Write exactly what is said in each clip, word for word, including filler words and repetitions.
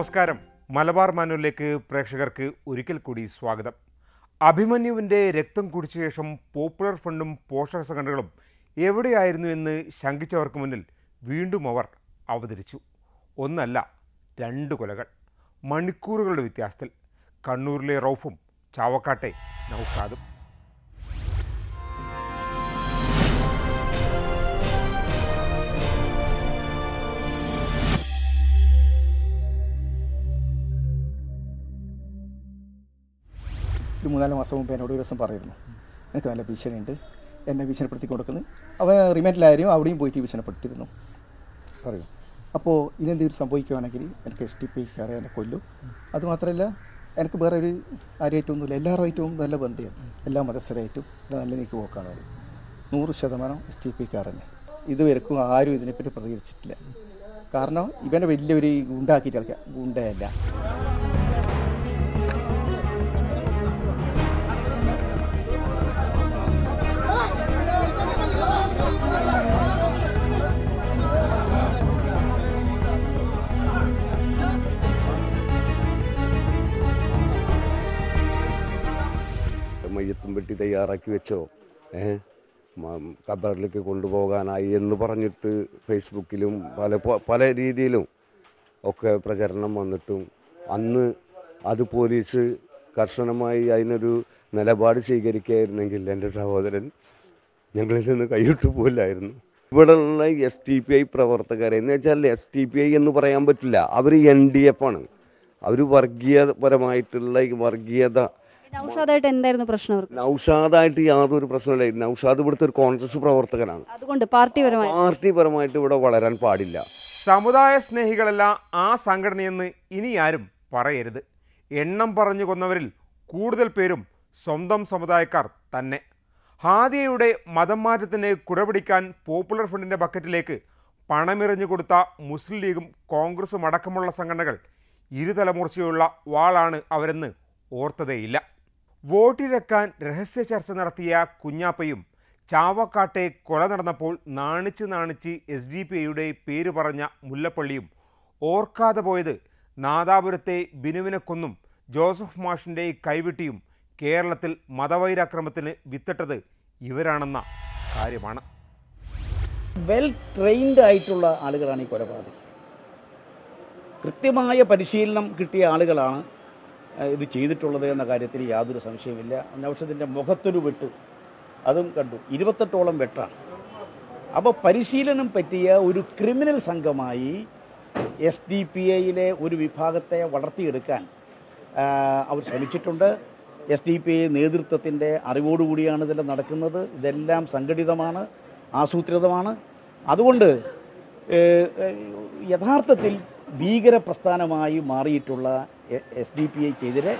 നമസ്കാരം. മലബാർ മാനുവലിലേക്ക് പ്രേക്ഷകർക്ക് ഒരിക്കൽ കൂടി സ്വാഗതം. അഭിമന്യുവിൻ്റെ രക്തം കുടിച്ച ശേഷം പോപ്പുലർ ഫ്രണ്ടും പോഷക സംഘടനകളും എവിടെയായിരുന്നു എന്ന് ശങ്കിച്ചവർക്ക് മുന്നിൽ വീണ്ടും അവർ അവതരിച്ചു. ഒന്നല്ല, രണ്ട് കൊലകൾ, മണിക്കൂറുകളുടെ വ്യത്യാസത്തിൽ. കണ്ണൂരിലെ റൌഫും ചാവക്കാട്ടെ നൗഷാദും. ഒരു മൂന്നാല് മാസം മുമ്പ് എന്നോട് ഒരു ദിവസം പറയുന്നു, എനിക്ക് നല്ല ഭീഷണിയുണ്ട്, എന്നെ ഭീഷണിപ്പെടുത്തി കൊടുക്കുന്നു. അവൻ റിമാൻഡിലായിരുന്നു, അവിടെയും പോയിട്ട് ഭീഷണിപ്പെടുത്തിയിരുന്നു പറയും. അപ്പോൾ ഇനെന്തെങ്കിലും സംഭവിക്കുകയാണെങ്കിൽ എനിക്ക് എസ് ടി പി കാരെ എന്നെ കൊല്ലും. അതുമാത്രമല്ല, എനിക്ക് വേറെ ഒരു ആരുമായിട്ടൊന്നുമില്ല, എല്ലാവരുമായിട്ടും നല്ല ബന്ധമാണ്, എല്ലാ മതസ്ഥരായിട്ടും നല്ല നീക്കി പോക്കാണ് അവർ. നൂറ് ശതമാനം എസ് ടി പി കാരനെ. ഇതുവരെക്കും ആരും ഇതിനെപ്പറ്റി പ്രതികരിച്ചിട്ടില്ല. കാരണം ഇവനെ വലിയൊരു ഗുണ്ടാക്കിയിട്ട് കളിക്കാം, ഗുണ്ടയല്ല. മയ്യത്തും പെട്ടി തയ്യാറാക്കി വെച്ചോ, ഏഹ് ഖബറിലേക്ക് കൊണ്ടുപോകാനായി എന്ന് പറഞ്ഞിട്ട് ഫേസ്ബുക്കിലും പല പല രീതിയിലും ഒക്കെ പ്രചരണം വന്നിട്ടും അന്ന് അത് പോലീസ് കർശനമായി അതിനൊരു നിലപാട് സ്വീകരിക്കുകയായിരുന്നെങ്കിൽ എൻ്റെ സഹോദരൻ ഞങ്ങളിൽ നിന്ന് കൈവിട്ടു പോലായിരുന്നു. ഇവിടെയുള്ള എസ് ടി പി ഐ പ്രവർത്തകരെ എന്ന് വെച്ചാൽ എസ് ടി പി ഐ എന്ന് പറയാൻ പറ്റില്ല, അവർ എൻ ഡി എഫ് ആണ്. അവർ വർഗീയപരമായിട്ടുള്ള വർഗീയത. നൗഷാദായിട്ട് എന്തായിരുന്നു പ്രശ്നം? നൗഷാദായിട്ട് യാതൊരു പ്രശ്നമില്ല. നൗഷാദ് ഇവിടുത്തെ ഒരു കോൺഗ്രസ് പ്രവർത്തകനാണ്. അതുകൊണ്ട് പാർട്ടിപരമായി പാർട്ടിപരമായിട്ട് ഇവിടെ വളരാൻ പാടില്ല. സമുദായ സ്നേഹികളല്ല ആ സംഘടനയെന്ന് ഇനി ആരും പറയരുത്. എണ്ണം പറഞ്ഞു കൊന്നവരിൽ കൂടുതൽ പേരും സ്വന്തം സമുദായക്കാർ തന്നെ. ഹാദിയയുടെ മതം മാറ്റത്തിന് കുടപിടിക്കാൻ പോപ്പുലർ ഫ്രണ്ടിൻ്റെ ബക്കറ്റിലേക്ക് പണമെറിഞ്ഞു കൊടുത്ത മുസ്ലിം ലീഗും കോൺഗ്രസും അടക്കമുള്ള സംഘടനകൾ ഇരുതലമൂർച്ചയുള്ള വാളാണ് അവരെന്ന് ഓർത്തതേയില്ല. വോട്ടിരക്കാൻ രഹസ്യ ചർച്ച നടത്തിയ കുഞ്ഞാപ്പയും ചാവക്കാട്ടെ കൊല നടന്നപ്പോൾ നാണിച്ച് നാണിച്ച് എസ് ഡി പി ഐയുടെ പേര് പറഞ്ഞ മുല്ലപ്പള്ളിയും ഓർക്കാതെ പോയത് നാദാപുരത്തെ ബിനുവിനെ കൊന്നും ജോസഫ് മാഷിൻ്റെ കൈവിട്ടിയും കേരളത്തിൽ മതവൈരാക്രമത്തിന് വിത്തിട്ടത് ഇവരാണെന്ന കാര്യമാണ്. വെൽ ട്രെയിൻഡ് ആയിട്ടുള്ള ആളുകളാണ് ഈ കൊലപാതകം. കൃത്യമായ പരിശീലനം കിട്ടിയ ആളുകളാണ് ഇത് ചെയ്തിട്ടുള്ളത് എന്ന കാര്യത്തിൽ യാതൊരു സംശയമില്ല. നൗഷാദിൻ്റെ മുഖത്തൊരു വെട്ട് അതും കണ്ടു, ഇരുപത്തെട്ടോളം വെട്ടാണ്. അപ്പോൾ പരിശീലനം പറ്റിയ ഒരു ക്രിമിനൽ സംഘമായി എസ് ഡി പി ഐയിലെ ഒരു വിഭാഗത്തെ വളർത്തിയെടുക്കാൻ അവർ ശ്രമിച്ചിട്ടുണ്ട്. എസ് ഡി പി ഐ നേതൃത്വത്തിൻ്റെ അറിവോടുകൂടിയാണ് ഇതെല്ലാം നടക്കുന്നത്. ഇതെല്ലാം സംഘടിതമാണ്, ആസൂത്രിതമാണ്. അതുകൊണ്ട് യഥാർത്ഥത്തിൽ ഭീകര പ്രസ്ഥാനമായി മാറിയിട്ടുള്ള എസ് ഡി പി ഐക്കെതിരെ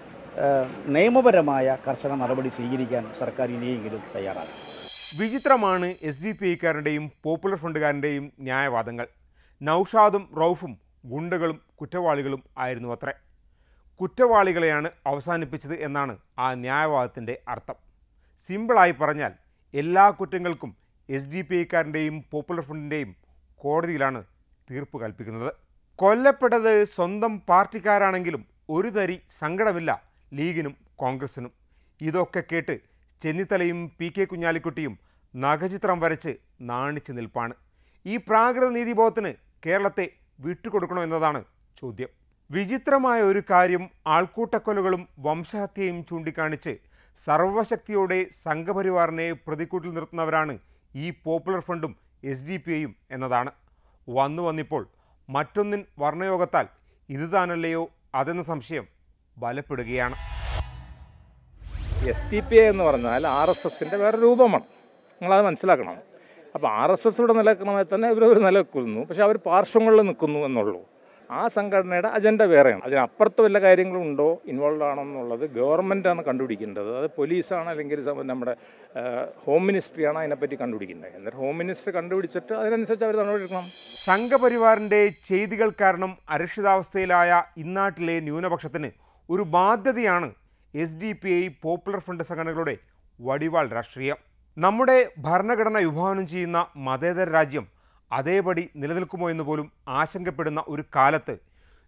നിയമപരമായ കർശന നടപടി സ്വീകരിക്കാൻ സർക്കാർ ഇനിയെങ്കിലും തയ്യാറാണ്. വിചിത്രമാണ് എസ് ഡി പി ഐക്കാരുടെയും പോപ്പുലർ ഫ്രണ്ടുകാരൻ്റെയും ന്യായവാദങ്ങൾ. നൗഷാദും റൌഫും ഗുണ്ടകളും കുറ്റവാളികളും ആയിരുന്നു അത്രേ. കുറ്റവാളികളെയാണ് അവസാനിപ്പിച്ചത് എന്നാണ് ആ ന്യായവാദത്തിൻ്റെ അർത്ഥം. സിമ്പിളായി പറഞ്ഞാൽ എല്ലാ കുറ്റങ്ങൾക്കും എസ് ഡി പി ഐക്കാരൻ്റെയും പോപ്പുലർ ഫ്രണ്ടിൻ്റെയും കോടതിയിലാണ് തീർപ്പ് കൽപ്പിക്കുന്നത്. കൊല്ലപ്പെട്ടത് സ്വന്തം പാർട്ടിക്കാരാണെങ്കിലും ഒരു തരി സങ്കടമില്ല ലീഗിനും കോൺഗ്രസിനും. ഇതൊക്കെ കേട്ട് ചെന്നിത്തലയും പി കെ കുഞ്ഞാലിക്കുട്ടിയും നഖചിത്രം വരച്ച് നാണിച്ച് നിൽപ്പാണ്. ഈ പ്രാകൃത നീതിബോധത്തിന് കേരളത്തെ വിട്ടുകൊടുക്കണോ എന്നതാണ് ചോദ്യം. വിചിത്രമായ ഒരു കാര്യം, ആൾക്കൂട്ടക്കൊലകളും വംശഹത്യയും ചൂണ്ടിക്കാണിച്ച് സർവശക്തിയോടെ സംഘപരിവാറിനെ പ്രതിക്കൂട്ടിൽ നിർത്തുന്നവരാണ് ഈ പോപ്പുലർ ഫ്രണ്ടും എസ് ഡി പി ഐയും എന്നതാണ്. വന്നു വന്നിപ്പോൾ മറ്റൊന്നിൻ വർണ്ണയോഗത്താൽ ഇത് താനല്ലയോ അതെന്ന സംശയം ബലപ്പെടുകയാണ്. എസ് ടി പി ഐ എന്ന് പറഞ്ഞാൽ ആർ എസ് എസിൻ്റെ വേറെ രൂപമാണ്, നിങ്ങളത് മനസ്സിലാക്കണം. അപ്പോൾ ആർ എസ് എസ് ഇവിടെ നിലനിൽക്കണമെങ്കിൽ തന്നെ ഇവർ നിലനിൽക്കുന്നു, പക്ഷേ അവർ പാർശ്വങ്ങളിൽ നിൽക്കുന്നു എന്നുള്ളൂ. ആ സംഘടനയുടെ അജണ്ട വേറെയാണ്. അതിനപ്പുറത്ത് വല്ല കാര്യങ്ങളും ഉണ്ടോ, ഇൻവോൾവ് ആണോ എന്നുള്ളത് ഗവൺമെൻറ്റാണ് കണ്ടുപിടിക്കേണ്ടത്. അത് പോലീസാണ് അല്ലെങ്കിൽ നമ്മുടെ ഹോം മിനിസ്ട്രിയാണ് അതിനെപ്പറ്റി കണ്ടുപിടിക്കേണ്ടത്. എന്നിട്ട് ഹോം മിനിസ്റ്റർ കണ്ടുപിടിച്ചിട്ട് അതിനനുസരിച്ച് അവർ നടപടിയെടുക്കണം. സംഘപരിവാറിൻ്റെ ചെയ്തികൾ കാരണം അരക്ഷിതാവസ്ഥയിലായ ഇന്നാട്ടിലെ ന്യൂനപക്ഷത്തിന് ഒരു ബാധ്യതയാണ് S D P I popular front സംഘടനകളുടെ വടിവാൾ രാഷ്ട്രീയം. നമ്മുടെ ഭരണഘടന വിഭാവനം ചെയ്യുന്ന മതേതര രാജ്യം അതേപടി നിലനിൽക്കുമോ എന്ന് പോലും ആശങ്കപ്പെടുന്ന ഒരു കാലത്ത്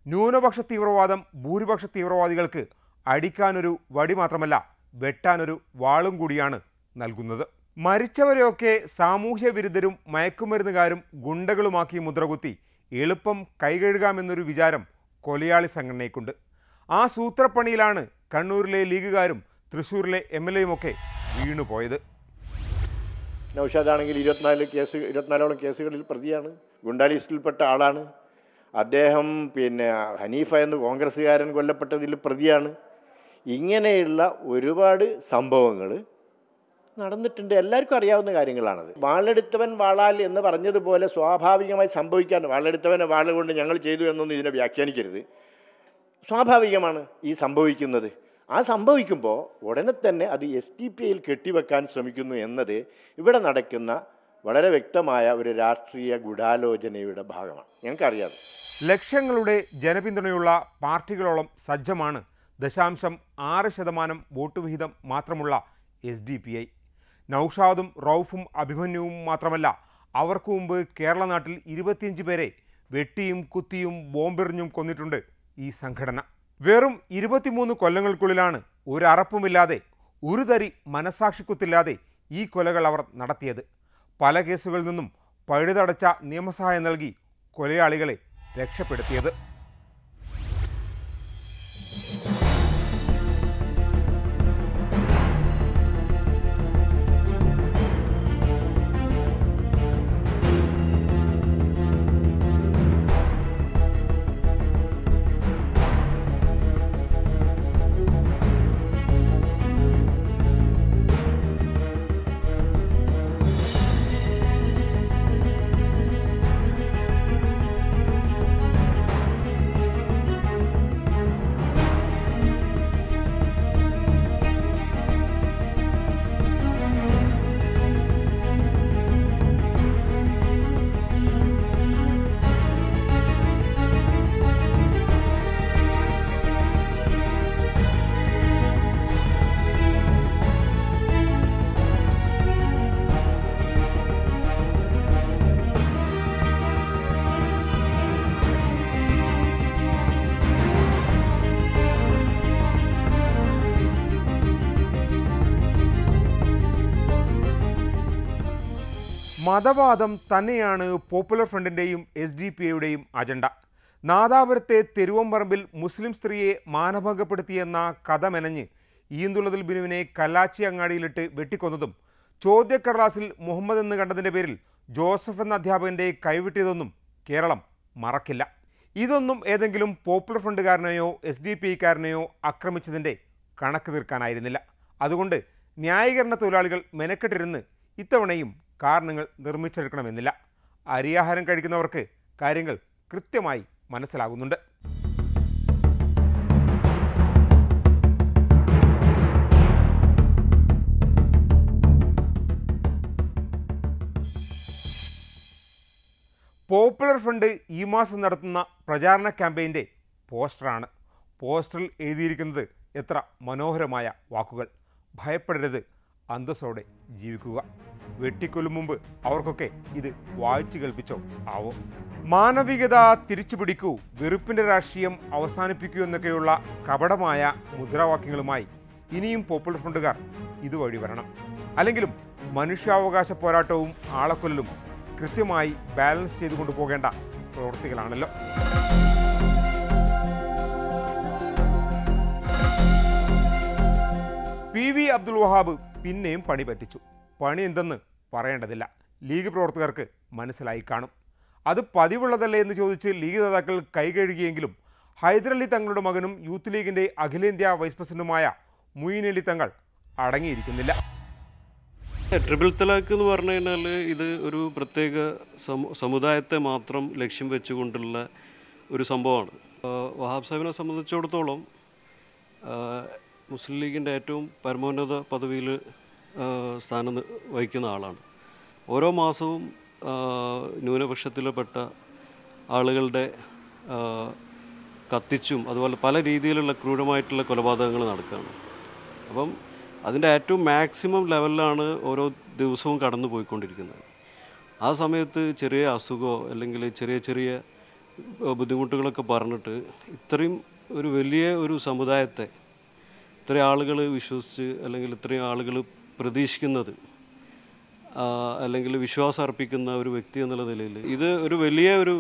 ന്യൂനപക്ഷ തീവ്രവാദം ഭൂരിപക്ഷ തീവ്രവാദികൾക്ക് അടിക്കാനൊരു വടി മാത്രമല്ല വെട്ടാനൊരു വാളും കൂടിയാണ് നൽകുന്നത്. മരിച്ചവരെയൊക്കെ സാമൂഹ്യ വിരുദ്ധരും മയക്കുമരുന്നുകാരും ഗുണ്ടകളുമാക്കി മുദ്രകുത്തി എളുപ്പം കൈകഴുകാമെന്നൊരു വിചാരം കൊലയാളി സംഘടനയ്ക്കുണ്ട്. ആ സൂത്രപ്പണിയിലാണ് കണ്ണൂരിലെ ലീഗുകാരും തൃശ്ശൂരിലെ എം എൽ എയുമൊക്കെ വീണുപോയത്. നൗഷാദാണെങ്കിൽ ഇരുപത്തിനാല് കേസ് ഇരുപത്തിനാലോളം കേസുകളിൽ പ്രതിയാണ്, ഗുണ്ടാ ലിസ്റ്റിൽപ്പെട്ട ആളാണ്. അദ്ദേഹം പിന്നെ ഹനീഫ എന്ന് കോൺഗ്രസ്സുകാരൻ കൊല്ലപ്പെട്ടതിൽ പ്രതിയാണ്. ഇങ്ങനെയുള്ള ഒരുപാട് സംഭവങ്ങൾ നടന്നിട്ടുണ്ട്. എല്ലാവർക്കും അറിയാവുന്ന കാര്യങ്ങളാണത്. വാളെടുത്തവൻ വാളാൽ എന്ന് പറഞ്ഞതുപോലെ സ്വാഭാവികമായി സംഭവിക്കാൻ, വാളെടുത്തവനെ വാള കൊണ്ട് ഞങ്ങൾ ചെയ്തു എന്നൊന്നും ഇതിനെ വ്യാഖ്യാനിക്കരുത്. സ്വാഭാവികമാണ് ഈ സംഭവിക്കുന്നത്. ആ സംഭവിക്കുമ്പോൾ ഉടനെ തന്നെ അത് എസ് ഡി പി ഐയിൽ കെട്ടിവെക്കാൻ ശ്രമിക്കുന്നു എന്നത് ഇവിടെ നടക്കുന്ന വളരെ വ്യക്തമായ ഒരു രാഷ്ട്രീയ ഗൂഢാലോചനയുടെ ഭാഗമാണ്. ഞങ്ങൾക്കറിയാം. ലക്ഷങ്ങളുടെ ജനപിന്തുണയുള്ള പാർട്ടികളോളം സജ്ജമാണ് ദശാംശം ആറ് ശതമാനം വോട്ട് വിഹിതം മാത്രമുള്ള എസ് ഡി പി ഐ. നൗഷാദും റൌഫും അഭിമന്യുവും മാത്രമല്ല, അവർക്ക് മുമ്പ് കേരള നാട്ടിൽ ഇരുപത്തിയഞ്ച് പേരെ വെട്ടിയും കുത്തിയും ബോംബെറിഞ്ഞും കൊന്നിട്ടുണ്ട് ഈ സംഘടന. വെറും ഇരുപത്തിമൂന്ന് കൊല്ലങ്ങൾക്കുള്ളിലാണ് ഒരു അറപ്പുമില്ലാതെ ഒരു തരി മനസാക്ഷിക്കുത്തില്ലാതെ ഈ കൊലകൾ അവർ നടത്തിയത്. പല കേസുകളിൽ നിന്നും പഴുതടച്ച നിയമസഹായം നൽകി കൊലയാളികളെ രക്ഷപ്പെടുത്തിയത്. മതവാദം തന്നെയാണ് പോപ്പുലർ ഫ്രണ്ടിൻ്റെയും എസ് ഡി പി ഐയുടെയും അജണ്ട. നാദാപുരത്തെ തെരുവമ്പറമ്പിൽ മുസ്ലിം സ്ത്രീയെ മാനഭംഗപ്പെടുത്തിയെന്ന കഥ മെനഞ്ഞ് ഈന്തുള്ളതിൽ ബിനുവിനെ കല്ലാച്ചി അങ്ങാടിയിലിട്ട് വെട്ടിക്കൊന്നതും ചോദ്യക്കടലാസിൽ മുഹമ്മദ് എന്ന് കണ്ടതിൻ്റെ പേരിൽ ജോസഫ് എന്ന അധ്യാപകൻ്റെ കൈവിട്ടിയതൊന്നും കേരളം മറക്കില്ല. ഇതൊന്നും ഏതെങ്കിലും പോപ്പുലർ ഫ്രണ്ടുകാരനെയോ എസ് ഡി പി ഐക്കാരനെയോ ആക്രമിച്ചതിൻ്റെ കണക്ക് തീർക്കാനായിരുന്നില്ല. അതുകൊണ്ട് ന്യായീകരണ തൊഴിലാളികൾ മെനക്കെട്ടിരുന്ന് ഇത്തവണയും കാരണങ്ങൾ നിർമ്മിച്ചെടുക്കണമെന്നില്ല. അരിയാഹാരം കഴിക്കുന്നവർക്ക് കാര്യങ്ങൾ കൃത്യമായി മനസ്സിലാകുന്നുണ്ട്. പോപ്പുലർ ഫ്രണ്ട് ഈ മാസം നടത്തുന്ന പ്രചാരണ ക്യാമ്പയിൻ്റെ പോസ്റ്ററാണ്. പോസ്റ്ററിൽ എഴുതിയിരിക്കുന്നത് എത്ര മനോഹരമായ വാക്കുകൾ. ഭയപ്പെടരുത്, അന്തസ്സോടെ ജീവിക്കുക. വെട്ടിക്കൊല്ലും മുമ്പ് അവർക്കൊക്കെ ഇത് വായിച്ചു കേൾപ്പിച്ചോ ആവോ. മാനവികത തിരിച്ചുപിടിക്കൂ, വെറുപ്പിൻ്റെ രാഷ്ട്രീയം അവസാനിപ്പിക്കൂ എന്നൊക്കെയുള്ള കപടമായ മുദ്രാവാക്യങ്ങളുമായി ഇനിയും പോപ്പുലർ ഫ്രണ്ടുകാർ ഇതുവഴി വരണം. അല്ലെങ്കിലും മനുഷ്യാവകാശ പോരാട്ടവും ആളക്കൊല്ലലും കൃത്യമായി ബാലൻസ് ചെയ്തു കൊണ്ടുപോകേണ്ട പ്രവൃത്തികളാണല്ലോ. പി വി അബ്ദുൽ വഹാബ് പിന്നെയും പണി പറ്റിച്ചു. പണി എന്തെന്ന് പറയേണ്ടതില്ല, ലീഗ് പ്രവർത്തകർക്ക് മനസ്സിലായി കാണും. അത് പതിവുള്ളതല്ലേ എന്ന് ചോദിച്ച് ലീഗ് നേതാക്കൾ കൈകഴുകിയെങ്കിലും ഹൈദരലി തങ്ങളുടെ മകനും യൂത്ത് ലീഗിൻ്റെ അഖിലേന്ത്യാ വൈസ് പ്രസിഡന്റുമായ മുയിൻ അലി തങ്ങൾ അടങ്ങിയിരിക്കുന്നില്ല. ട്രിപ്പിൾ തലാഖ് എന്ന് പറഞ്ഞു കഴിഞ്ഞാൽ ഇത് ഒരു പ്രത്യേക സമുദായത്തെ മാത്രം ലക്ഷ്യം വെച്ചുകൊണ്ടുള്ള ഒരു സംഭവമാണ്. വഹാബ് സാഹിബിനെ സംബന്ധിച്ചിടത്തോളം മുസ്ലിം ലീഗിൻ്റെ ഏറ്റവും പരമോന്നത പദവിയിൽ സ്ഥാനം വഹിക്കുന്ന ആളാണ്. ഓരോ മാസവും ന്യൂനപക്ഷത്തിൽപ്പെട്ട ആളുകളുടെ കത്തിച്ചും അതുപോലെ പല രീതിയിലുള്ള ക്രൂരമായിട്ടുള്ള കൊലപാതകങ്ങൾ നടക്കുകയാണ്. അപ്പം അതിൻ്റെ ഏറ്റവും മാക്സിമം ലെവലിലാണ് ഓരോ ദിവസവും കടന്നു പോയിക്കൊണ്ടിരിക്കുന്നത്. ആ സമയത്ത് ചെറിയ അസുഖമോ അല്ലെങ്കിൽ ചെറിയ ചെറിയ ബുദ്ധിമുട്ടുകളൊക്കെ പറഞ്ഞിട്ട് ഇത്രയും ഒരു വലിയ ഒരു സമുദായത്തെ ഇത്രയും ആളുകൾ വിശ്വസിച്ച് അല്ലെങ്കിൽ ഇത്രയും ആളുകൾ പ്രതീക്ഷിക്കുന്നത് അല്ലെങ്കിൽ വിശ്വാസം അർപ്പിക്കുന്ന ഒരു വ്യക്തി എന്നുള്ള നിലയിൽ ഇത് ഒരു വലിയ ഒരു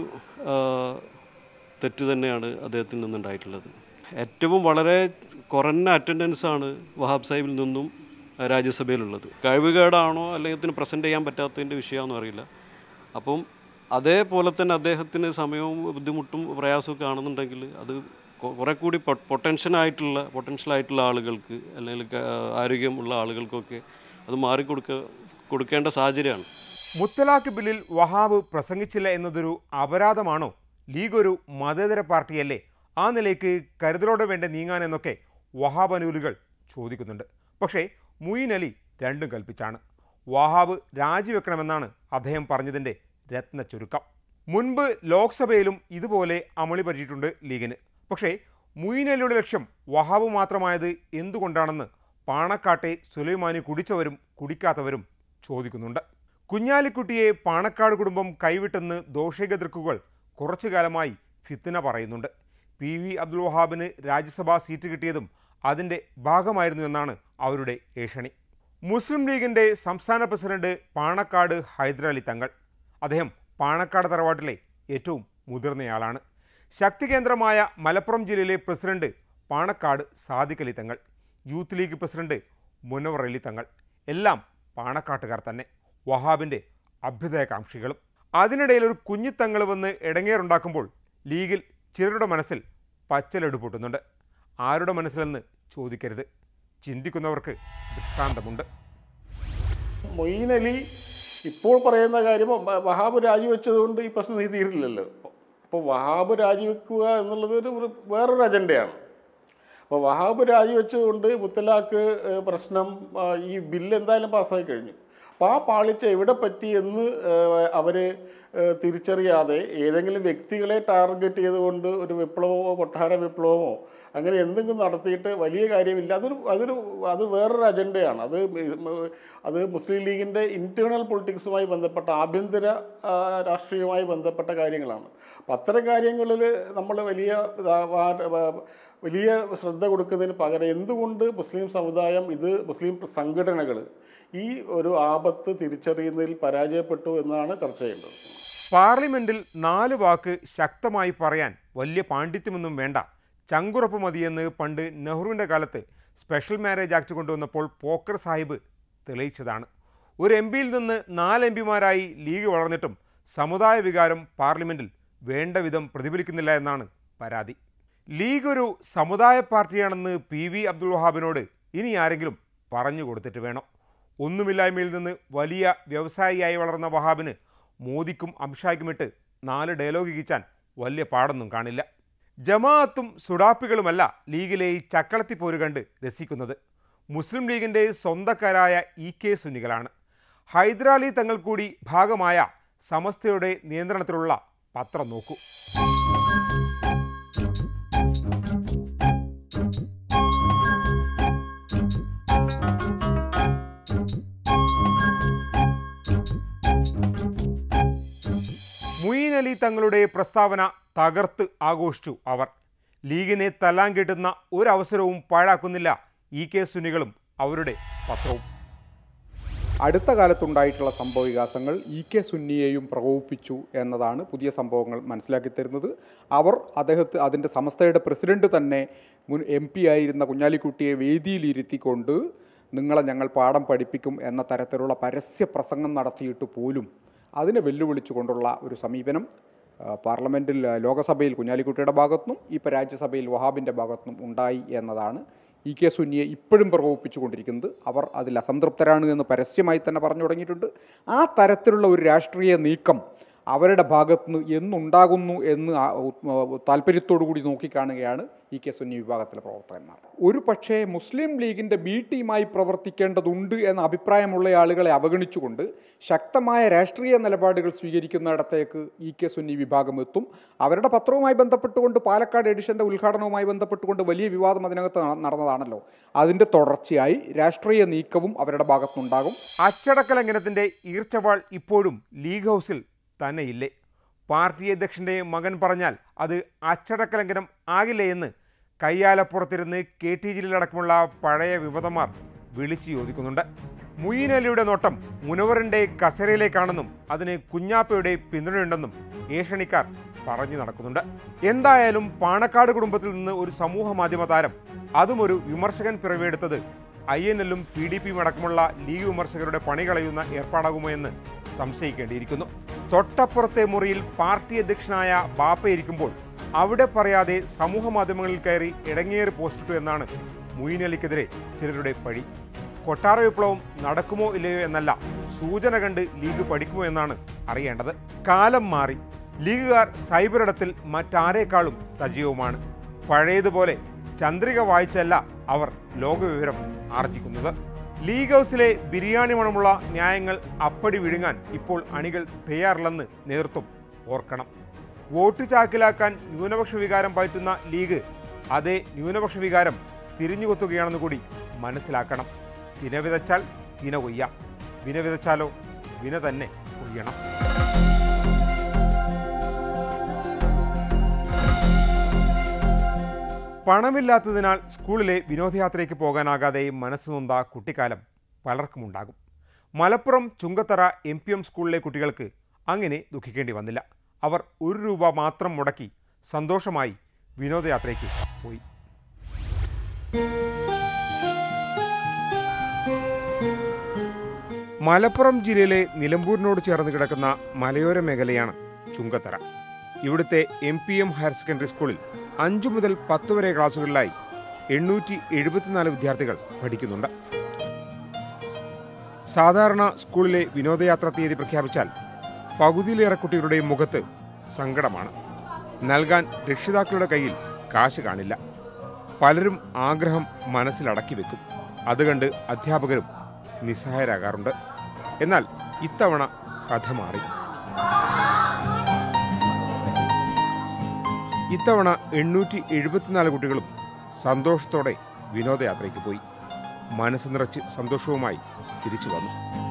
തെറ്റ് തന്നെയാണ് അദ്ദേഹത്തിൽ നിന്നുണ്ടായിട്ടുള്ളത്. ഏറ്റവും വളരെ കുറഞ്ഞ അറ്റൻഡൻസാണ് വഹാബ് സാഹിബിൽ നിന്നും രാജ്യസഭയിലുള്ളത്. കഴിവുകേടാണോ അല്ലെങ്കിൽ അതിന് പ്രസൻറ്റ് ചെയ്യാൻ പറ്റാത്തതിൻ്റെ വിഷയമാണെന്ന് അറിയില്ല. അപ്പം അതേപോലെ തന്നെ അദ്ദേഹത്തിന് സമയവും ബുദ്ധിമുട്ടും പ്രയാസമൊക്കെ ആണെന്നുണ്ടെങ്കിൽ അത് കുറെ കൂടി പൊട്ടൻഷ്യലായിട്ടുള്ള പൊട്ടൻഷ്യലായിട്ടുള്ള ആളുകൾക്ക് അല്ലെങ്കിൽ ആരോഗ്യമുള്ള ആളുകൾക്കൊക്കെ അത് മാറിക്കൊടുക്ക കൊടുക്കേണ്ട സാഹചര്യമാണ്. മുത്തലാഖ് ബില്ലിൽ വഹാബ് പ്രസംഗിച്ചില്ല എന്നതൊരു അപരാധമാണോ? ലീഗ് ഒരു മതേതര പാർട്ടിയല്ലേ, ആ നിലയ്ക്ക് കരുതലോടെ വേണ്ട നീങ്ങാനെന്നൊക്കെ വഹാബ് അനുകൂലികൾ ചോദിക്കുന്നുണ്ട്. പക്ഷേ മുയിൻ അലി രണ്ടും കൽപ്പിച്ചാണ്. വഹാബ് രാജിവെക്കണമെന്നാണ് അദ്ദേഹം പറഞ്ഞതിൻ്റെ രത്ന ചുരുക്കം. മുൻപ് ലോക്സഭയിലും ഇതുപോലെ അമളി പറ്റിയിട്ടുണ്ട് ലീഗിന്. പക്ഷേ മുയിൻ അലിയുടെ ലക്ഷ്യം വഹാബ് മാത്രമായത് എന്തുകൊണ്ടാണെന്ന് പാണക്കാട്ടെ സുലൈമാനി കുടിച്ചവരും കുടിക്കാത്തവരും ചോദിക്കുന്നുണ്ട്. കുഞ്ഞാലിക്കുട്ടിയെ പാണക്കാട് കുടുംബം കൈവിട്ടെന്ന് ദോഷിക ദൃക്കുകൾ കുറച്ചു കാലമായി ഫിത്ന പറയുന്നുണ്ട്. പി വി അബ്ദുൽ വഹാബിന് രാജ്യസഭാ സീറ്റ് കിട്ടിയതും അതിൻ്റെ ഭാഗമായിരുന്നു എന്നാണ് അവരുടെ ഏഷണി. മുസ്ലിം ലീഗിൻ്റെ സംസ്ഥാന പ്രസിഡന്റ് പാണക്കാട് ഹൈദരലി തങ്ങൾ. അദ്ദേഹം പാണക്കാട് തറവാട്ടിലെ ഏറ്റവും മുതിർന്നയാളാണ്. ശക്തി കേന്ദ്രമായ മലപ്പുറം ജില്ലയിലെ president Panakkad Sadiq Ali Thangal, youth league president Munavar Ali Thangal, എല്ലാം പാണക്കാട്ടുകാർ തന്നെ, വഹാബിൻ്റെ അഭ്യുദയകാംക്ഷികളും. അതിനിടയിൽ ഒരു കുഞ്ഞിത്തങ്ങൾ വന്ന് ഇടങ്ങേറുണ്ടാക്കുമ്പോൾ ലീഗിൽ ചിലരുടെ മനസ്സിൽ പച്ചലെടുപൊട്ടുന്നുണ്ട്. ആരുടെ മനസ്സിലെന്ന് ചോദിക്കരുത്, ചിന്തിക്കുന്നവർക്ക് ദൃഷ്ടാന്തമുണ്ട്. മൊയ്ൻ അലി ഇപ്പോൾ പറയുന്ന കാര്യം വഹാബ് രാജിവെച്ചതുകൊണ്ട് ഈ പ്രശ്നം തീരില്ലല്ലോ. അപ്പോൾ വഹാബ് രാജിവെക്കുക എന്നുള്ളത് ഒരു വേറൊരു അജണ്ടയാണ്. അപ്പോൾ വഹാബ് രാജിവെച്ചുകൊണ്ട് മുത്തലാഖ് പ്രശ്നം ഈ ബില്ല് എന്തായാലും പാസ്സായി കഴിഞ്ഞു. അപ്പോൾ ആ പാളിച്ച എവിടെ പറ്റിയെന്ന് അവർ തിരിച്ചറിയാതെ ഏതെങ്കിലും വ്യക്തികളെ ടാർഗറ്റ് ചെയ്തുകൊണ്ട് ഒരു വിപ്ലവമോ കൊട്ടാര വിപ്ലവമോ അങ്ങനെ എന്തെങ്കിലും നടത്തിയിട്ട് വലിയ കാര്യമില്ല. അതൊരു അതൊരു അത് വേറൊരു അജണ്ടയാണ്. അത് അത് മുസ്ലിം ലീഗിൻ്റെ ഇൻറ്റേർണൽ പൊളിറ്റിക്സുമായി ബന്ധപ്പെട്ട ആഭ്യന്തര രാഷ്ട്രീയവുമായി ബന്ധപ്പെട്ട കാര്യങ്ങളാണ്. അപ്പം അത്തരം കാര്യങ്ങളിൽ നമ്മൾ വലിയ വലിയ ശ്രദ്ധ കൊടുക്കുന്നതിന് പകരം എന്തുകൊണ്ട് മുസ്ലിം സമുദായം ഇത് മുസ്ലിം സംഘടനകൾ ഈ ഒരു ആപത്ത് തിരിച്ചറിയുന്നതിൽ പരാജയപ്പെട്ടു എന്നാണ് ചർച്ച ചെയ്യേണ്ടത്. പാർലമെന്റിൽ നാല് വാക്ക് ശക്തമായി പറയാൻ വലിയ പാണ്ഡിത്യമൊന്നും വേണ്ട, ചങ്കുറപ്പ് മതിയെന്ന് പണ്ട് നെഹ്റുവിൻ്റെ കാലത്ത് സ്പെഷ്യൽ മാരേജ് ആക്ട് കൊണ്ടുവന്നപ്പോൾ പോക്കർ സാഹിബ് തെളിയിച്ചതാണ്. ഒരു എം പിയിൽ നിന്ന് നാല് എം പിമാരായി ലീഗ് വളർന്നിട്ടും സമുദായ വികാരം പാർലമെന്റിൽ വേണ്ട വിധം പ്രതിഫലിക്കുന്നില്ല എന്നാണ് പരാതി. ലീഗ് ഒരു സമുദായ പാർട്ടിയാണെന്ന് പി വി അബ്ദുൽ വഹാബിനോട് ഇനി ആരെങ്കിലും പറഞ്ഞു കൊടുത്തിട്ട് വേണം. ഒന്നുമില്ലായ്മയിൽ നിന്ന് വലിയ വ്യവസായിയായി വളർന്ന വഹാബിന് മോദിക്കും അമിത്ഷായ്ക്കുമിട്ട് നാല് ഡയലോഗ് ഗീച്ചാൻ വലിയ പാടൊന്നും കാണില്ല. ജമാഅത്തും സുഡാപ്പികളുമല്ല ലീഗിലെ ഈ ചക്കളത്തിപ്പോര് കണ്ട് രസിക്കുന്നത്. മുസ്ലിം ലീഗിൻ്റെ സ്വന്തക്കാരായ ഇ കെ സുന്നികളാണ്. ഹൈദരാലി തങ്ങൾ കൂടി ഭാഗമായ സമസ്തയുടെ നിയന്ത്രണത്തിലുള്ള പത്രം നോക്കൂ. മുയിൻ അലി തങ്ങളുടെ പ്രസ്താവന തകർത്ത് ആഘോഷിച്ചു അവർ. ലീഗിനെ തല്ലാൻ കിട്ടുന്ന ഒരവസരവും പാഴാക്കുന്നില്ല ഇ കെ സുന്നികളും അവരുടെ പത്രവും. അടുത്ത കാലത്തുണ്ടായിട്ടുള്ള സംഭവ വികാസങ്ങൾ ഇ കെ സുന്നിയെയും പ്രകോപിപ്പിച്ചു എന്നതാണ് പുതിയ സംഭവങ്ങൾ മനസ്സിലാക്കി തരുന്നത്. അവർ അദ്ദേഹത്തെ അതിൻ്റെ സമസ്തയുടെ പ്രസിഡന്റ് തന്നെ മുൻ എം പി ആയിരുന്ന കുഞ്ഞാലിക്കുട്ടിയെ വേദിയിലിരുത്തിക്കൊണ്ട് നിങ്ങളെ ഞങ്ങൾ പാഠം പഠിപ്പിക്കും എന്ന തരത്തിലുള്ള പരസ്യ പ്രസംഗം നടത്തിയിട്ട് പോലും അതിനെ വെല്ലുവിളിച്ചുകൊണ്ടുള്ള ഒരു സമീപനം പാർലമെൻറ്റിൽ ലോകസഭയിൽ കുഞ്ഞാലിക്കുട്ടിയുടെ ഭാഗത്തുനിന്നും ഇപ്പോൾ രാജ്യസഭയിൽ വഹാബിൻ്റെ ഭാഗത്തുനിന്നും ഉണ്ടായി എന്നതാണ് ഇ കെ സുന്നിയെ ഇപ്പോഴും പ്രകോപിപ്പിച്ചുകൊണ്ടിരിക്കുന്നത്. അവർ അതിൽ അസംതൃപ്തരാണ് എന്ന് പരസ്യമായി തന്നെ പറഞ്ഞു തുടങ്ങിയിട്ടുണ്ട്. ആ തരത്തിലുള്ള ഒരു രാഷ്ട്രീയ നീക്കം അവരുടെ ഭാഗത്തുനിന്ന് എന്നുണ്ടാകുന്നു എന്ന് താല്പര്യത്തോടു കൂടി നോക്കിക്കാണുകയാണ് ഇ കെ സുന്നി വിഭാഗത്തിലെ പ്രവർത്തകന്മാർ. ഒരു പക്ഷേ മുസ്ലിം ലീഗിൻ്റെ ബി ടീമായി പ്രവർത്തിക്കേണ്ടതുണ്ട് എന്ന അഭിപ്രായമുള്ള ആളുകളെ അവഗണിച്ചുകൊണ്ട് ശക്തമായ രാഷ്ട്രീയ നിലപാടുകൾ സ്വീകരിക്കുന്നിടത്തേക്ക് ഇ കെ സുന്നി വിഭാഗം എത്തും. അവരുടെ പത്രവുമായി ബന്ധപ്പെട്ടുകൊണ്ട് പാലക്കാട് എഡിഷൻ്റെ ഉദ്ഘാടനവുമായി ബന്ധപ്പെട്ടുകൊണ്ട് വലിയ വിവാദം അതിനകത്ത് നടന്നതാണല്ലോ. അതിൻ്റെ തുടർച്ചയായി രാഷ്ട്രീയ നീക്കവും അവരുടെ ഭാഗത്തുനിന്നുണ്ടാകും. അച്ചടക്ക ലംഘനത്തിൻ്റെ ഈർച്ചവാൾ ഇപ്പോഴും ലീഗ് ഹൗസിൽ തന്നെയില്ലേ? പാർട്ടി അധ്യക്ഷൻ്റെ മകൻ പറഞ്ഞാൽ അത് അച്ചടക്ക ലംഘനം ആകില്ലേ എന്ന് കയ്യാലപ്പുറത്തിരുന്ന് കെ ടി ജലീലടക്കമുള്ള പഴയ വിമതന്മാർ വിളിച്ചു ചോദിക്കുന്നുണ്ട്. മുയീൻ അലിയുടെ നോട്ടം മുനവറിൻ്റെ കസേരയിലേക്കാണെന്നും അതിന് കുഞ്ഞാപ്പയുടെ പിന്തുണയുണ്ടെന്നും ഏഷണിക്കാർ പറഞ്ഞു നടക്കുന്നുണ്ട്. എന്തായാലും പാണക്കാട് കുടുംബത്തിൽ നിന്ന് ഒരു സമൂഹ മാധ്യമ താരം, അതും ഒരു വിമർശകൻ പിറവിയെടുത്തത് ഐ എൻ എല്ലും പി ഡി പിയും അടക്കമുള്ള ലീഗ് വിമർശകരുടെ പണി കളയുന്ന ഏർപ്പാടാകുമോ എന്ന് സംശയിക്കേണ്ടിയിരിക്കുന്നു. തൊട്ടപ്പുറത്തെ മുറിയിൽ പാർട്ടി അധ്യക്ഷനായ ബാപ്പയിരിക്കുമ്പോൾ അവിടെ പറയാതെ സമൂഹ മാധ്യമങ്ങളിൽ കയറി ഇടങ്ങേറി പോസ്റ്റിട്ടു എന്നാണ് മുയീൻ അലിക്കെതിരെ ചിലരുടെ പഴി. കൊട്ടാര വിപ്ലവം നടക്കുമോ ഇല്ലയോ എന്നല്ല, സൂചന കണ്ട് ലീഗ് പഠിക്കുമോ എന്നാണ് അറിയേണ്ടത്. കാലം മാറി. ലീഗുകാർ സൈബർ ഇടത്തിൽ മറ്റാരേക്കാളും സജീവമാണ്. പഴയതുപോലെ ചന്ദ്രിക വായിച്ചല്ല അവർ ലോകവിവരം ആർജിക്കുന്നത്. ലീഗ് ഹൗസിലെ ബിരിയാണി മണമുള്ള ന്യായങ്ങൾ അപ്പടി വിഴുങ്ങാൻ ഇപ്പോൾ അണികൾ തയ്യാറില്ലെന്ന് നേതൃത്വം ഓർക്കണം. വോട്ട് ചാക്കിലാക്കാൻ ന്യൂനപക്ഷ വികാരം പയറ്റുന്ന ലീഗ് അതേ ന്യൂനപക്ഷ വികാരം തിരിഞ്ഞുകൊത്തുകയാണെന്ന് കൂടി മനസ്സിലാക്കണം. തിന വിതച്ചാൽ തിന കൊയ്യാം, വിന വിതച്ചാലോ വിന തന്നെ കൊയ്യണം. പണമില്ലാത്തതിനാൽ സ്കൂളിലെ വിനോദയാത്രയ്ക്ക് പോകാനാകാതെ മനസ്സ് നൊന്ത കുട്ടിക്കാലം പലർക്കുമുണ്ടാകും. Malappuram Chungathara M P M സ്കൂളിലെ കുട്ടികൾക്ക് അങ്ങനെ ദുഃഖിക്കേണ്ടി വന്നില്ല. അവർ ഒരു രൂപ മാത്രം മുടക്കി സന്തോഷമായി വിനോദയാത്രയ്ക്ക് പോയി. മലപ്പുറം ജില്ലയിലെ നിലമ്പൂരിനോട് ചേർന്ന് കിടക്കുന്ന മലയോര മേഖലയാണ് ചുങ്കത്തറ. ഇവിടുത്തെ M P M higher secondary സ്കൂളിൽ അഞ്ചു മുതൽ പത്ത് വരെ ക്ലാസുകളിലായി എണ്ണൂറ്റി എഴുപത്തിനാല് വിദ്യാർത്ഥികൾ പഠിക്കുന്നുണ്ട്. സാധാരണ സ്കൂളിലെ വിനോദയാത്രാ തീയതി പ്രഖ്യാപിച്ചാൽ പകുതിയിലേറെ കുട്ടികളുടെ മുഖത്ത് സങ്കടമാണ്. നൽകാൻ രക്ഷിതാക്കളുടെ കയ്യിൽ കാശ് കാണില്ല. പലരും ആഗ്രഹം മനസ്സിലടക്കി വെക്കും. അതുകണ്ട് അധ്യാപകരും നിസ്സഹായരാകാറുണ്ട്. എന്നാൽ ഇത്തവണ കഥ മാറി. ഇത്തവണ എണ്ണൂറ്റി എഴുപത്തിനാല് കുട്ടികളും സന്തോഷത്തോടെ വിനോദയാത്രയ്ക്ക് പോയി. മനസ്സ് നിറച്ച് സന്തോഷവുമായി തിരിച്ചു വന്നു.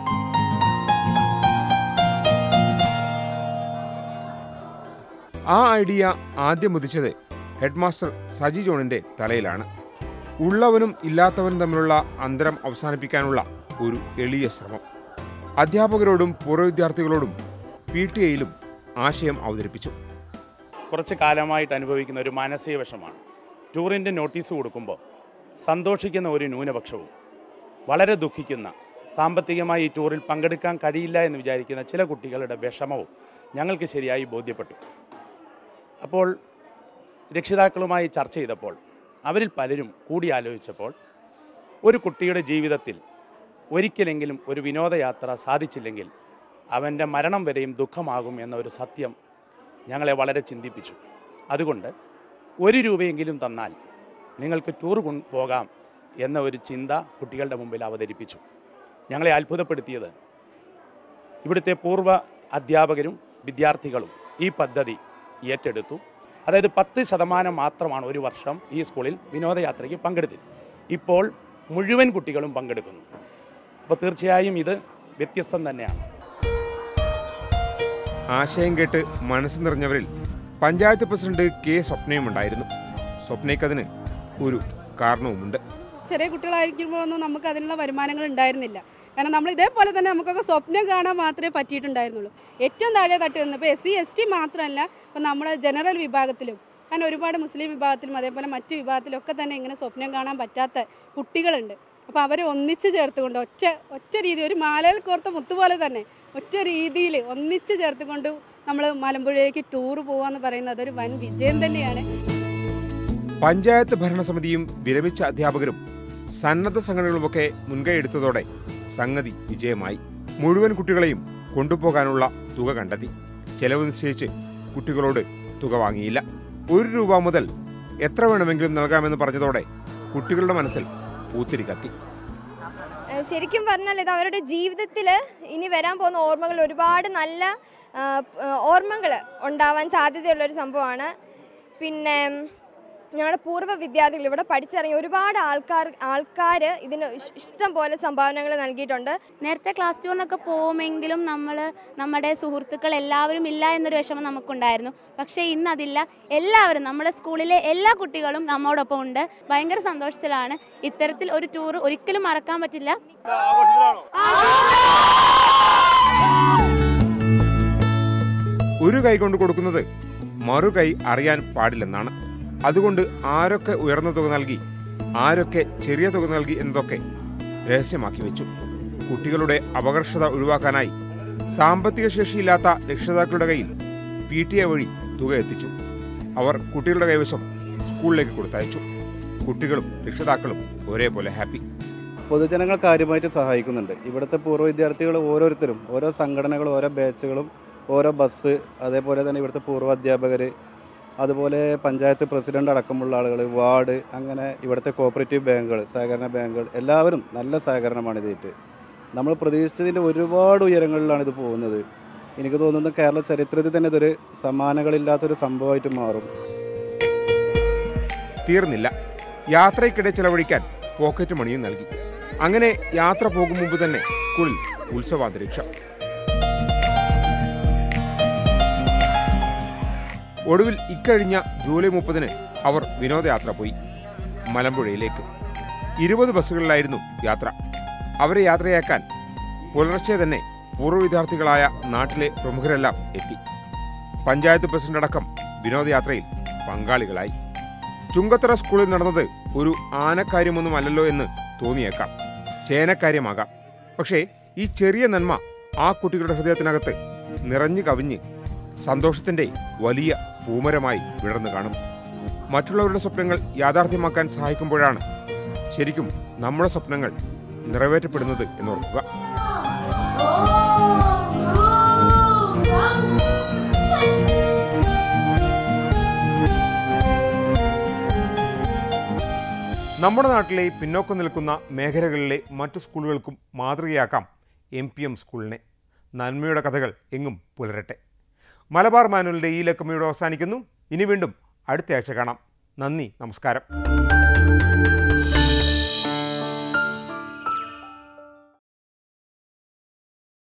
ആ ഐഡിയ ആദ്യം ഉദിച്ചത് ഹെഡ് മാസ്റ്റർ സജി ജോണിൻ്റെ തലയിലാണ്. ഉള്ളവനും ഇല്ലാത്തവനും തമ്മിലുള്ള അന്തരം അവസാനിപ്പിക്കാനുള്ള ഒരു എളിയ ശ്രമം. അധ്യാപകരോടും പൂർവ്വ വിദ്യാർത്ഥികളോടും പി ടി എയിലും ആശയം അവതരിപ്പിച്ചു. കുറച്ച് കാലമായിട്ട് അനുഭവിക്കുന്ന ഒരു മാനസിക വിഷമാണ്. ടൂറിൻ്റെ നോട്ടീസ് കൊടുക്കുമ്പോൾ സന്തോഷിക്കുന്ന ഒരു ന്യൂനപക്ഷവും വളരെ ദുഃഖിക്കുന്ന, സാമ്പത്തികമായി ഈ ടൂറിൽ പങ്കെടുക്കാൻ കഴിയില്ല എന്ന് വിചാരിക്കുന്ന ചില കുട്ടികളുടെ വിഷമവും ഞങ്ങൾക്ക് ശരിയായി ബോധ്യപ്പെട്ടു. അപ്പോൾ രക്ഷിതാക്കളുമായി ചർച്ച ചെയ്തപ്പോൾ അവരിൽ പലരും കൂടിയാലോചിച്ചപ്പോൾ ഒരു കുട്ടിയുടെ ജീവിതത്തിൽ ഒരിക്കലെങ്കിലും ഒരു വിനോദയാത്ര സാധിച്ചില്ലെങ്കിൽ അവൻ്റെ മരണം വരെയും ദുഃഖമാകും എന്ന ഒരു സത്യം ഞങ്ങളെ വളരെ ചിന്തിപ്പിച്ചു. അതുകൊണ്ട് ഒരു രൂപയെങ്കിലും തന്നാൽ നിങ്ങൾക്ക് ടൂർ പോകാം എന്ന ഒരു ചിന്ത കുട്ടികളുടെ മുമ്പിൽ അവതരിപ്പിച്ചു. ഞങ്ങളെ അത്ഭുതപ്പെടുത്തിയത് ഇവിടുത്തെ പൂർവ്വ അധ്യാപകരും വിദ്യാർത്ഥികളും ഈ പദ്ധതി ഏറ്റെടുത്തു. അതായത് പത്ത് ശതമാനം മാത്രമാണ് ഒരു വർഷം ഈ സ്കൂളിൽ വിനോദയാത്രയ്ക്ക് പങ്കെടുത്തത്. ഇപ്പോൾ മുഴുവൻ കുട്ടികളും പങ്കെടുക്കുന്നു. അപ്പോൾ തീർച്ചയായും ഇത് വ്യത്യസ്തം തന്നെയാണ്. ആശയം കേട്ട് മനസ്സ് നിറഞ്ഞവരിൽ പഞ്ചായത്ത് പ്രസിഡന്റ് കെ സ്വപ്നയും ഉണ്ടായിരുന്നു. സ്വപ്നയ്ക്കതിന് ഒരു കാരണവുമുണ്ട്. ചെറിയ കുട്ടികളായിരിക്കുമ്പോഴൊന്നും നമുക്ക് അതിനുള്ള വരുമാനങ്ങൾ ഉണ്ടായിരുന്നില്ല. കാരണം നമ്മൾ ഇതേപോലെ തന്നെ നമുക്കൊക്കെ സ്വപ്നം കാണാൻ മാത്രമേ പറ്റിയിട്ടുണ്ടായിരുന്നുള്ളൂ. ഏറ്റവും താഴെ തട്ടി നിന്ന് ഇപ്പോൾ എസ് സി എസ് ടി മാത്രമല്ല, ഇപ്പോൾ നമ്മുടെ ജനറൽ വിഭാഗത്തിലും കാരണം ഒരുപാട് മുസ്ലിം വിഭാഗത്തിലും അതേപോലെ മറ്റ് വിഭാഗത്തിലൊക്കെ തന്നെ ഇങ്ങനെ സ്വപ്നം കാണാൻ പറ്റാത്ത കുട്ടികളുണ്ട്. അപ്പോൾ അവരെ ഒന്നിച്ച് ചേർത്തുകൊണ്ട് ഒറ്റ ഒറ്റ രീതി, ഒരു മാലയിൽ കോർത്ത മുത്തുപോലെ തന്നെ ഒറ്റ രീതിയിൽ ഒന്നിച്ച് ചേർത്തുകൊണ്ട് നമ്മൾ മലമ്പുഴയിലേക്ക് ടൂർ പോകാമെന്ന് പറയുന്നത് അതൊരു വൻ വിജയം തന്നെയാണ്. പഞ്ചായത്ത് ഭരണസമിതിയും വിരമിച്ച അധ്യാപകരും സന്നദ്ധ സംഘടനകളുമൊക്കെ മുൻകൈ എടുത്തതോടെ സംഗതി വിജയമായി. മുഴുവൻ കുട്ടികളെയും കൊണ്ടുപോകാനുള്ള തുക കണ്ടെത്തി. ചെലവ് നിശ്ചയിച്ച് കുട്ടികളോട് തുക വാങ്ങിയില്ല. ഒരു രൂപ മുതൽ എത്ര വേണമെങ്കിലും നൽകാമെന്ന് പറഞ്ഞതോടെ കുട്ടികളുടെ മനസ്സിൽ പൂത്തിരി കത്തി. ശരിക്കും പറഞ്ഞാൽ ഇത് അവരുടെ ജീവിതത്തിൽ ഇനി വരാൻ പോകുന്ന ഓർമ്മകൾ, ഒരുപാട് നല്ല ഓർമ്മകൾ ഉണ്ടാവാൻ സാധ്യതയുള്ളൊരു സംഭവമാണ്. പിന്നെ ഞങ്ങളുടെ പൂർവ്വ വിദ്യാർത്ഥികൾ ഇവിടെ പഠിച്ചിറങ്ങിയ ഒരുപാട് ആൾക്കാർ ആൾക്കാർ ഇതിന് ഇഷ്ടം പോലെ സംഭാവനകൾ നൽകിയിട്ടുണ്ട്. നേരത്തെ ക്ലാസ് ടൂറിനൊക്കെ പോകുമെങ്കിലും നമ്മൾ നമ്മുടെ സുഹൃത്തുക്കൾ എല്ലാവരും ഇല്ല എന്നൊരു വിഷമം നമുക്കുണ്ടായിരുന്നു. പക്ഷേ ഇന്ന് അതില്ല. എല്ലാവരും നമ്മുടെ സ്കൂളിലെ എല്ലാ കുട്ടികളും നമ്മോടൊപ്പം ഉണ്ട്. ഭയങ്കര സന്തോഷത്തിലാണ്. ഇത്തരത്തിൽ ഒരു ടൂർ ഒരിക്കലും മറക്കാൻ പറ്റില്ല. ഒരു കൈ കൊണ്ട് കൊടുക്കുന്നത് മറു കൈ അറിയാൻ പാടില്ലെന്നാണ്. അതുകൊണ്ട് ആരൊക്കെ ഉയർന്ന തുക നൽകി, ആരൊക്കെ ചെറിയ തുക നൽകി എന്നതൊക്കെ രഹസ്യമാക്കി വെച്ചു. കുട്ടികളുടെ അപകർഷത ഒഴിവാക്കാനായി സാമ്പത്തിക ശേഷിയില്ലാത്ത രക്ഷിതാക്കളുടെ കയ്യിൽ പി ടി എ വഴി തുക എത്തിച്ചു. അവർ കുട്ടികളുടെ കൈവശം സ്കൂളിലേക്ക് കൊടുത്തയച്ചു. കുട്ടികളും രക്ഷിതാക്കളും ഒരേപോലെ ഹാപ്പി. പൊതുജനങ്ങൾ കാര്യമായിട്ട് സഹായിക്കുന്നുണ്ട്. ഇവിടുത്തെ പൂർവ്വ വിദ്യാർത്ഥികൾ ഓരോരുത്തരും ഓരോ സംഘടനകളും ഓരോ ബാച്ചുകളും ഓരോ ബസ്, അതേപോലെ തന്നെ ഇവിടുത്തെ പൂർവ്വ അധ്യാപകർ, അതുപോലെ പഞ്ചായത്ത് പ്രസിഡന്റ് അടക്കമുള്ള ആളുകൾ, വാർഡ്, അങ്ങനെ ഇവിടുത്തെ കോപ്പറേറ്റീവ് ബാങ്കുകൾ, സഹകരണ ബാങ്കുകൾ എല്ലാവരും നല്ല സഹകരണമാണ് ഇതിട്ട്. നമ്മൾ പ്രതീക്ഷിച്ചതിൻ്റെ ഒരുപാട് ഉയരങ്ങളിലാണ് ഇത് പോകുന്നത്. എനിക്ക് തോന്നുന്നു കേരള ചരിത്രത്തിൽ തന്നെ ഇതൊരു സമാനകളില്ലാത്തൊരു സംഭവമായിട്ട് മാറും. തീർന്നില്ല. യാത്രയ്ക്കിടെ ചെലവഴിക്കാൻ പോക്കറ്റ് മണിയും നൽകി. അങ്ങനെ യാത്ര പോകും മുമ്പ് തന്നെ സ്കൂളിൽ ഉത്സവാന്തരീക്ഷം. ഒടുവിൽ ഇക്കഴിഞ്ഞ ജൂലൈ മുപ്പതിന് അവർ വിനോദയാത്ര പോയി മലമ്പുഴയിലേക്ക്. ഇരുപത് ബസ്സുകളിലായിരുന്നു യാത്ര. അവരെ യാത്രയാക്കാൻ പുലർച്ചെ തന്നെ പൂർവ്വ വിദ്യാർത്ഥികളായ നാട്ടിലെ പ്രമുഖരെല്ലാം എത്തി. പഞ്ചായത്ത് പ്രസിഡന്റ് അടക്കം വിനോദയാത്രയിൽ പങ്കാളികളായി. ചുങ്കത്തറ സ്കൂളിൽ നടന്നത് ഒരു ആനക്കാര്യമൊന്നുമല്ലല്ലോ എന്ന് തോന്നിയേക്കാം, ചേനക്കാര്യമാകാം. പക്ഷേ ഈ ചെറിയ നന്മ ആ കുട്ടികളുടെ ഹൃദയത്തിനകത്ത് നിറഞ്ഞു കവിഞ്ഞ് സന്തോഷത്തിൻ്റെ വലിയ പൂമരമായി വിടർന്നു കാണും. മറ്റുള്ളവരുടെ സ്വപ്നങ്ങൾ യാഥാർത്ഥ്യമാക്കാൻ സഹായിക്കുമ്പോഴാണ് ശരിക്കും നമ്മുടെ സ്വപ്നങ്ങൾ നിറവേറ്റപ്പെടുന്നത് എന്നോർക്കുക. നമ്മുടെ നാട്ടിലെ പിന്നോക്കം നിൽക്കുന്ന മേഖലകളിലെ മറ്റു സ്കൂളുകൾക്കും മാതൃകയാക്കാം എം പി എം സ്കൂളിനെ. നന്മയുടെ കഥകൾ എങ്ങും പുലരട്ടെ. മലബാർ മാനുവലിൻ്റെ ഈ ലക്കമയോട് അവസാനിക്കുന്നു. ഇനി വീണ്ടും അടുത്ത ആഴ്ച കാണാം. നന്ദി, നമസ്കാരം.